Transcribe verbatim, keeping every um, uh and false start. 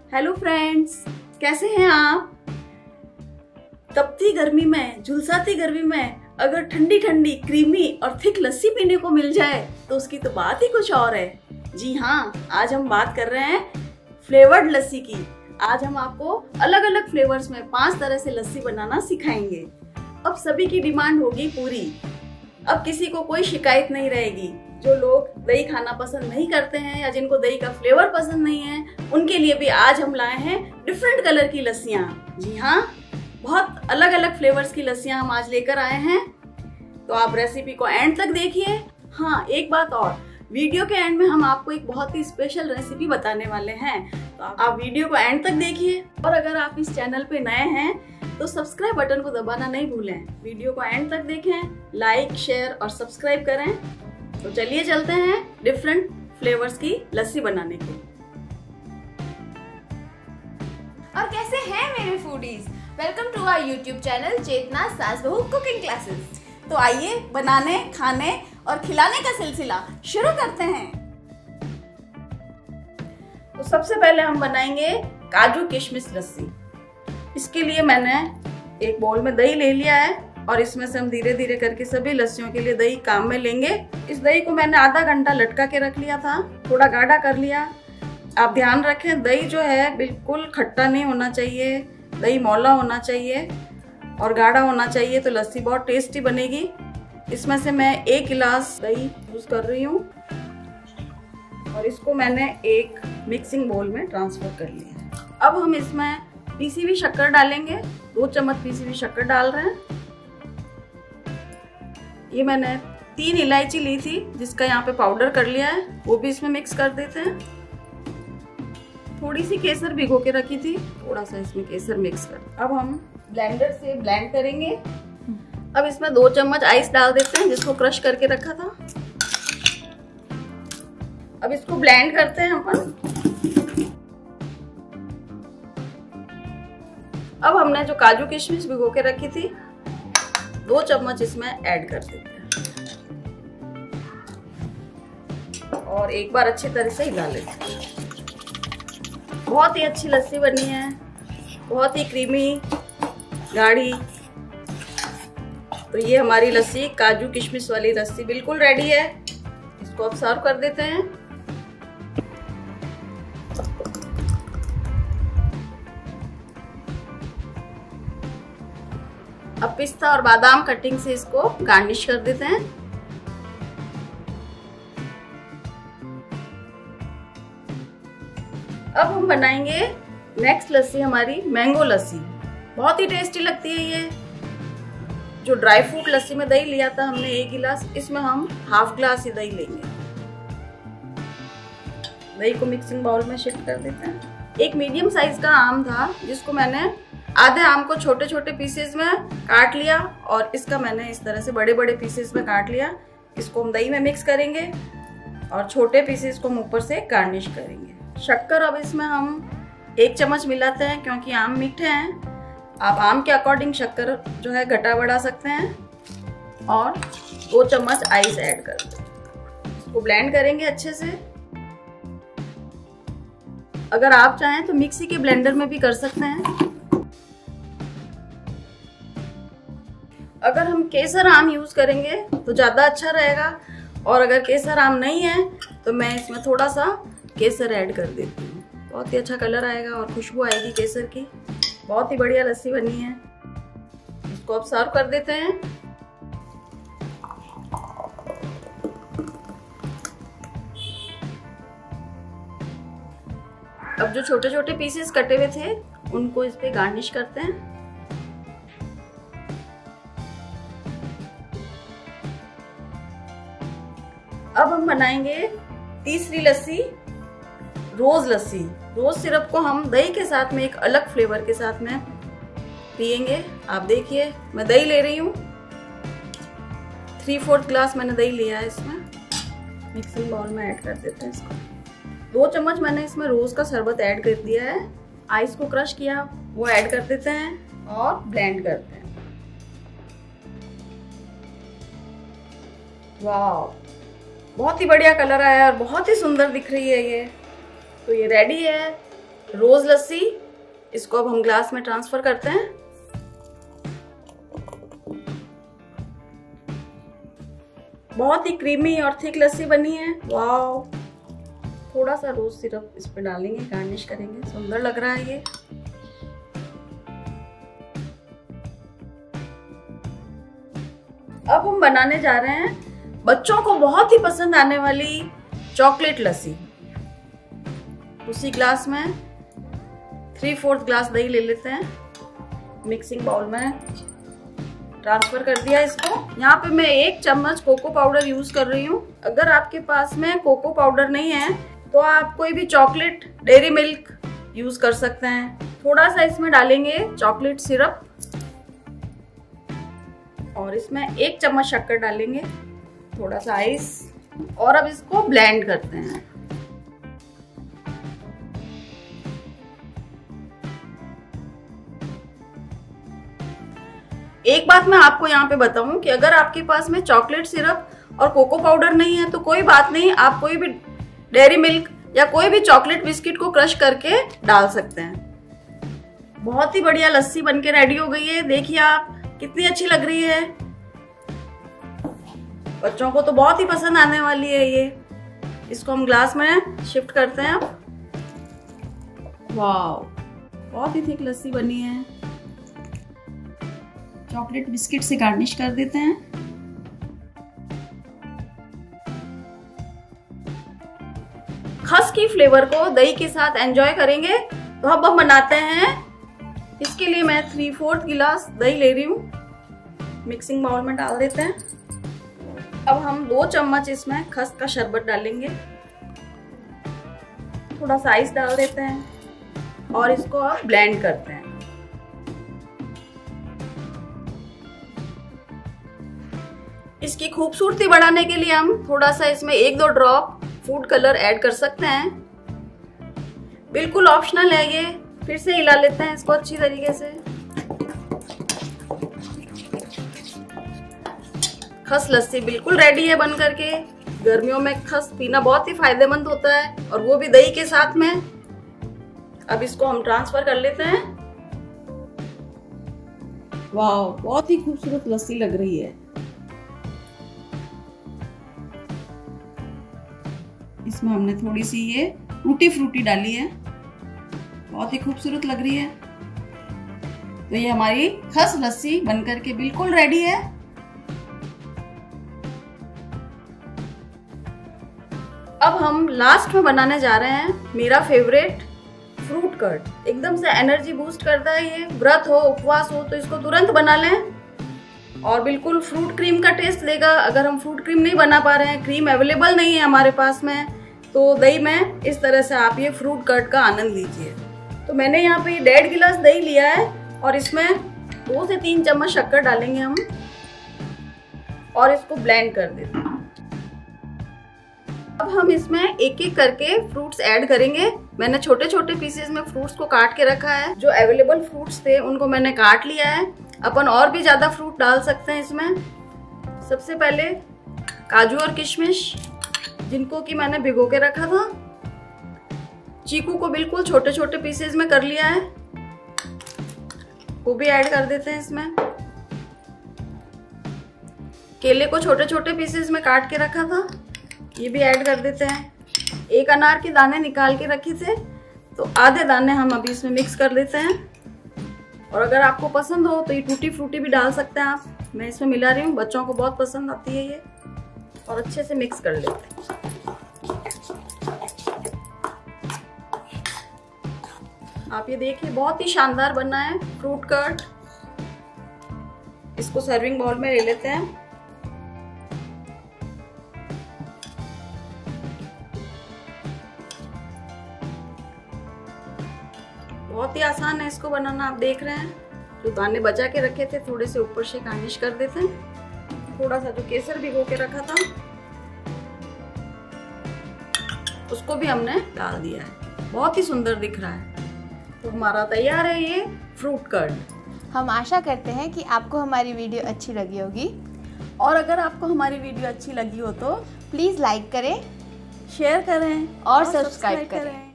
Hello friends, कैसे हैं आप? तपती गर्मी में, झुलसाती गर्मी में अगर ठंडी ठंडी क्रीमी और थिक लस्सी पीने को मिल जाए तो उसकी तो बात ही कुछ और है। जी हाँ, आज हम बात कर रहे हैं फ्लेवर्ड लस्सी की। आज हम आपको अलग अलग फ्लेवर्स में पांच तरह से लस्सी बनाना सिखाएंगे। अब सभी की डिमांड होगी पूरी। अब किसी को कोई शिकायत नहीं रहेगी। जो लोग दही खाना पसंद नहीं करते हैं या जिनको दही का फ्लेवर पसंद नहीं है, उनके लिए भी आज हम लाए हैं डिफरेंट कलर की लस्सियां। जी हाँ, बहुत अलग अलग फ्लेवर्स की लस्सियां हम आज लेकर आए हैं। तो आप रेसिपी को एंड तक देखिए। हाँ, एक बात और, वीडियो के एंड में हम आपको एक बहुत ही स्पेशल रेसिपी बताने वाले हैं, तो आप वीडियो को एंड तक देखिए। और अगर आप इस चैनल पे नए हैं तो सब्सक्राइब बटन को दबाना नहीं भूलें। वीडियो को एंड तक देखें, लाइक, शेयर और सब्सक्राइब करें। तो चलिए चलते हैं डिफरेंट फ्लेवर्स की लस्सी बनाने के। और कैसे हैं मेरे foodies? Welcome to our YouTube channel Chetna Saas Bahu cooking classes. तो आइए बनाने, खाने और खिलाने का सिलसिला शुरू करते हैं। तो सबसे पहले हम बनाएंगे काजू किशमिश लस्सी। इसके लिए मैंने एक बाउल में दही ले लिया है और इसमें से हम धीरे धीरे करके सभी लस्सियों के लिए दही काम में लेंगे। इस दही को मैंने आधा घंटा लटका के रख लिया था, थोड़ा गाढ़ा कर लिया। आप ध्यान रखें, दही जो है बिल्कुल खट्टा नहीं होना चाहिए, दही मौला होना चाहिए और गाढ़ा होना चाहिए, तो लस्सी बहुत टेस्टी बनेगी। इसमें से मैं एक गिलास दही यूज कर रही हूँ और इसको मैंने एक मिक्सिंग बाउल में ट्रांसफर कर लिया। अब हम इसमें पीसी हुई शक्कर डालेंगे। दो चम्मच पीसी हुई शक्कर डाल रहे हैं। ये मैंने तीन इलायची ली थी जिसका यहाँ पे पाउडर कर लिया है, वो भी इसमें मिक्स कर देते हैं। थोड़ी सी केसर भिगो के रखी थी, थोड़ा सा इसमें केसर मिक्स कर। अब हम ब्लेंडर से ब्लेंड करेंगे। अब इसमें दो चम्मच आइस डाल देते हैं जिसको क्रश करके रखा था। अब इसको ब्लेंड करते हैं अपन। अब हमने जो काजू किशमिश भिगो के रखी थी, दो चम्मच इसमें ऐड कर देते हैं और एक बार अच्छी तरह से हिला लेते हैं। बहुत ही अच्छी लस्सी बनी है, बहुत ही क्रीमी, गाढ़ी। तो ये हमारी लस्सी, काजू किशमिश वाली लस्सी बिल्कुल रेडी है। इसको अब सर्व कर देते हैं। अब पिस्ता और बादाम कटिंग से इसको गार्निश कर देते हैं। अब हम बनाएंगे नेक्स्ट लस्सी, हमारी मैंगो लस्सी। बहुत ही टेस्टी लगती है ये। जो ड्राई फ्रूट लस्सी में दही लिया था हमने एक गिलास, इसमें हम हाफ ग्लास ही दही लेंगे। दही को मिक्सिंग बाउल में शिफ्ट कर देते हैं। एक मीडियम साइज का आम था जिसको मैंने आधे आम को छोटे छोटे पीसेस में काट लिया और इसका मैंने इस तरह से बड़े बड़े पीसेस में काट लिया। इसको हम दही में मिक्स करेंगे और छोटे पीसेस को हम ऊपर से गार्निश करेंगे। शक्कर अब इसमें हम एक चम्मच मिलाते हैं क्योंकि आम मीठे हैं। आप आम के अकॉर्डिंग शक्कर जो है घटा बढ़ा सकते हैं और दो चम्मच आइस ऐड कर दें। इसको ब्लेंड करेंगे अच्छे से। अगर आप चाहें तो मिक्सी के ब्लेंडर में भी कर सकते हैं। अगर हम केसर आम यूज करेंगे तो ज्यादा अच्छा रहेगा और अगर केसर आम नहीं है तो मैं इसमें थोड़ा सा केसर ऐड कर देती हूँ। बहुत ही अच्छा कलर आएगा और खुशबू आएगी केसर की। बहुत ही बढ़िया लस्सी बनी है। इसको अब सर्व कर देते हैं। अब जो छोटे छोटे पीसेस कटे हुए थे उनको इस पे गार्निश करते हैं। अब हम बनाएंगे तीसरी लस्सी, रोज लस्सी। रोज सिरप को हम दही के साथ में एक अलग फ्लेवर के साथ में पियेंगे। आप देखिए, मैं दही ले रही हूँ, थ्री फोर्थ ग्लास मैंने दही लिया है। इसमें मिक्सिंग बाउल में ऐड कर देते हैं इसको। दो चम्मच मैंने इसमें रोज का शरबत ऐड कर दिया है। आइस को क्रश किया वो ऐड कर देते हैं और ब्लेंड करते हैं। वाह, बहुत ही बढ़िया कलर आया और बहुत ही सुंदर दिख रही है ये। तो ये रेडी है। रोज लस्सी, इसको अब हम ग्लास में ट्रांसफर करते हैं। बहुत ही क्रीमी और थिक लस्सी बनी है। वाव, थोड़ा सा रोज सिरप इस पे डालेंगे, गार्निश करेंगे, सुंदर लग रहा है ये। अब हम बनाने जा रहे हैं बच्चों को बहुत ही पसंद आने वाली चॉकलेट लस्सी। उसी ग्लास में थ्री फोर्थ ग्लास दही ले लेते हैं, मिक्सिंग बाउल में ट्रांसफर कर दिया इसको। यहाँ पे मैं एक चम्मच कोको पाउडर यूज कर रही हूँ। अगर आपके पास में कोको पाउडर नहीं है तो आप कोई भी चॉकलेट डेयरी मिल्क यूज कर सकते हैं। थोड़ा सा इसमें डालेंगे चॉकलेट सिरप और इसमें एक चम्मच शक्कर डालेंगे, थोड़ा सा आइस, और अब इसको ब्लेंड करते हैं। एक बात मैं आपको यहाँ पे बताऊं कि अगर आपके पास में चॉकलेट सिरप और कोको पाउडर नहीं है तो कोई बात नहीं, आप कोई भी डेयरी मिल्क या कोई भी चॉकलेट बिस्किट को क्रश करके डाल सकते हैं। बहुत ही बढ़िया लस्सी बनके रेडी हो गई है। देखिए आप कितनी अच्छी लग रही है। बच्चों को तो बहुत ही पसंद आने वाली है ये। इसको हम ग्लास में शिफ्ट करते हैं। वाव, बहुत ही थिक लस्सी बनी है। चॉकलेट बिस्किट से गार्निश कर देते हैं। खस की फ्लेवर को दही के साथ एंजॉय करेंगे। तो अब हम बनाते हैं। इसके लिए मैं थ्री फोर्थ गिलास दही ले रही हूँ, मिक्सिंग बाउल में डाल देते हैं। अब हम दो चम्मच इसमें खस का शरबत डालेंगे, थोड़ा सा आइस डाल देते हैं और इसको अब ब्लेंड करते हैं। इसकी खूबसूरती बढ़ाने के लिए हम थोड़ा सा इसमें एक दो ड्रॉप फूड कलर ऐड कर सकते हैं। बिल्कुल ऑप्शनल है ये। फिर से हिला लेते हैं इसको अच्छी तरीके से। खस लस्सी बिल्कुल रेडी है बन करके। गर्मियों में खस पीना बहुत ही फायदेमंद होता है और वो भी दही के साथ में। अब इसको हम ट्रांसफर कर लेते हैं। वाह, बहुत ही खूबसूरत लस्सी लग रही है। इसमें हमने थोड़ी सी ये टूटी फ्रूटी डाली है, बहुत ही खूबसूरत लग रही है। तो ये हमारी खस लस्सी बनकर के बिल्कुल रेडी है। अब हम लास्ट में बनाने जा रहे हैं मेरा फेवरेट फ्रूट कर्ड। एकदम से एनर्जी बूस्ट करता है ये। व्रत हो, उपवास हो तो इसको तुरंत बना लें और बिल्कुल फ्रूट क्रीम का टेस्ट देगा। अगर हम फ्रूट क्रीम नहीं बना पा रहे हैं, क्रीम अवेलेबल नहीं है हमारे पास में, तो दही में इस तरह से आप ये फ्रूट कर्ड का आनंद लीजिए। तो मैंने यहाँ पे डेढ़ गिलास दही लिया है और इसमें दो से तीन चम्मच शक्कर डालेंगे हम और इसको ब्लेंड कर देते हैं। अब हम इसमें एक एक करके फ्रूट्स ऐड करेंगे। मैंने छोटे छोटे पीसेस में फ्रूट्स को काट के रखा है। जो अवेलेबल फ्रूट्स थे उनको मैंने काट लिया है। अपन और भी ज्यादा फ्रूट डाल सकते हैं इसमें। सबसे पहले काजू और किशमिश, जिनको कि मैंने भिगो के रखा था। चीकू को बिल्कुल छोटे छोटे पीसेस में कर लिया है, वो भी ऐड कर देते हैं इसमें। केले को छोटे छोटे पीसेस में काट के रखा था, ये भी ऐड कर देते हैं। एक अनार के दाने निकाल के रखे थे, तो आधे दाने हम अभी इसमें मिक्स कर देते हैं। और अगर आपको पसंद हो तो ये टूटी फ्रूटी भी डाल सकते हैं आप। मैं इसमें मिला रही हूँ, बच्चों को बहुत पसंद आती है ये। और अच्छे से मिक्स कर लेते हैं। आप ये देखिए, बहुत ही शानदार बना है फ्रूट कर्ड। इसको सर्विंग बाउल में ले लेते हैं। बहुत ही आसान है इसको बनाना। आप देख रहे हैं, जो दाने बचा के रखे थे थोड़े से ऊपर से गार्निश कर देते हैं। थोड़ा सा जो केसर भिगो के रखा था उसको भी हमने डाल दिया है। बहुत ही सुंदर दिख रहा है। तो हमारा तैयार है ये फ्रूट कर्ड। हम आशा करते हैं कि आपको हमारी वीडियो अच्छी लगी होगी। और अगर आपको हमारी वीडियो अच्छी लगी हो तो प्लीज़ लाइक करें, शेयर करें और सब्सक्राइब करें।